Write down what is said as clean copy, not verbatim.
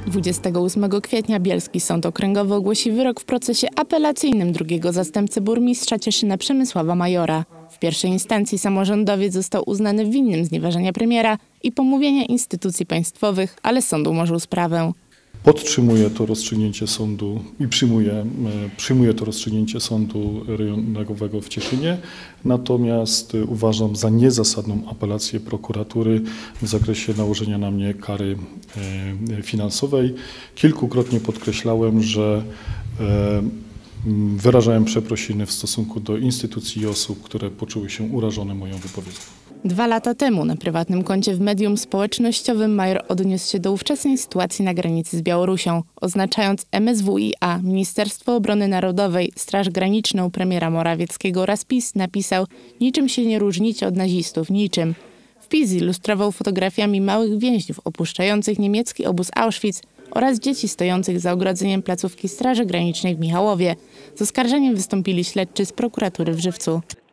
28 kwietnia Bielski Sąd Okręgowy ogłosi wyrok w procesie apelacyjnym drugiego zastępcy burmistrza Cieszyna Przemysława Majora. W pierwszej instancji samorządowiec został uznany winnym znieważenia premiera i pomówienia instytucji państwowych, ale sąd umorzył sprawę. Podtrzymuję to rozstrzygnięcie sądu i przyjmuję to rozstrzygnięcie sądu rejonowego w Cieszynie, natomiast uważam za niezasadną apelację prokuratury w zakresie nałożenia na mnie kary finansowej. Kilkukrotnie podkreślałem, że wyrażałem przeprosiny w stosunku do instytucji i osób, które poczuły się urażone moją wypowiedzią. 2 lata temu na prywatnym koncie w medium społecznościowym Major odniósł się do ówczesnej sytuacji na granicy z Białorusią, oznaczając MSWiA, Ministerstwo Obrony Narodowej, Straż Graniczną premiera Morawieckiego oraz PiS napisał: niczym się nie różnicie od nazistów, niczym. Wpis ilustrował fotografiami małych więźniów opuszczających niemiecki obóz Auschwitz oraz dzieci stojących za ogrodzeniem placówki Straży Granicznej w Michałowie. Z oskarżeniem wystąpili śledczy z prokuratury w Żywcu.